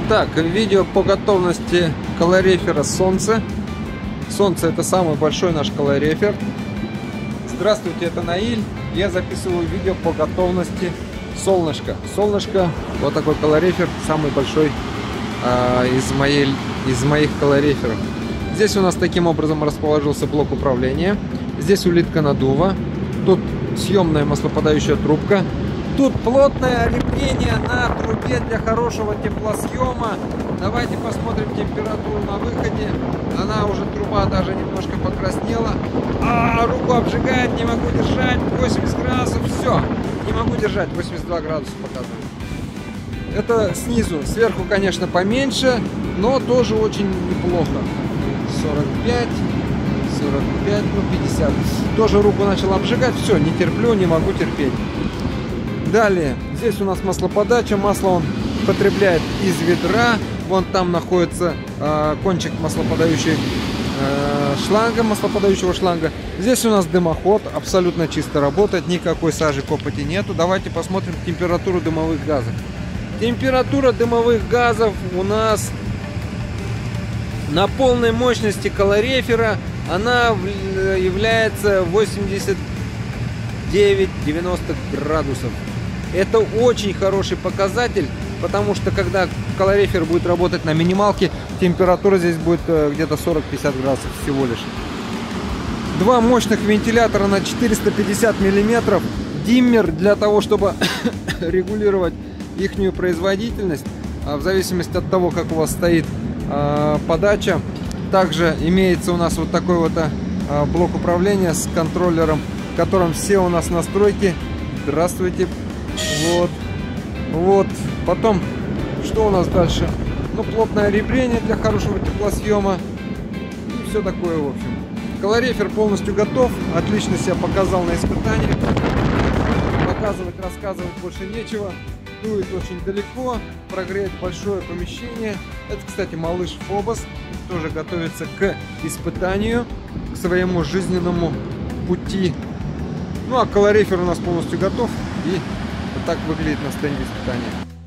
Так, видео по готовности калорифера Солнце. Солнце — это самый большой наш калорифер. Здравствуйте, это Наиль. Я записываю видео по готовности Солнышко. Солнышко, вот такой калорифер, самый большой из моих калориферов. Здесь у нас таким образом расположился блок управления. Здесь улитка надува. Тут съемная маслоподающая трубка. Тут плотное олепление на трубе для хорошего теплосъема. Давайте посмотрим температуру на выходе. Она уже, труба даже немножко покраснела. Руку обжигает, не могу держать. 80 градусов, все. Не могу держать, 82 градуса показывает. Это снизу. Сверху, конечно, поменьше, но тоже очень неплохо. 45, 45, 50. Тоже руку начал обжигать. Все, не терплю, не могу терпеть. Далее, здесь у нас маслоподача. Масло он потребляет из ведра. Вон там находится кончик маслоподающего шланга. Здесь у нас дымоход. Абсолютно чисто работает. Никакой сажи, копоти нету. Давайте посмотрим температуру дымовых газов. Температура дымовых газов у нас на полной мощности калорифера. Она является 89-90 градусов. Это очень хороший показатель, потому что когда калорифер будет работать на минималке, температура здесь будет где-то 40-50 градусов всего лишь. Два мощных вентилятора на 450 миллиметров, диммер для того, чтобы регулировать ихнюю производительность в зависимости от того, как у вас стоит подача. Также имеется у нас вот такой вот блок управления с контроллером, в котором все у нас настройки. Здравствуйте. Вот. Потом, что у нас дальше? Ну, плотное олепление для хорошего теплосъема. И все такое, в общем. Калорифер полностью готов. Отлично себя показал на испытании. Показывать, рассказывать больше нечего. Дует очень далеко. Прогреет большое помещение. Это, кстати, малыш Фобос. Тоже готовится к испытанию, к своему жизненному пути. Ну, а калорифер у нас полностью готов. И вот так выглядит на стенде испытания.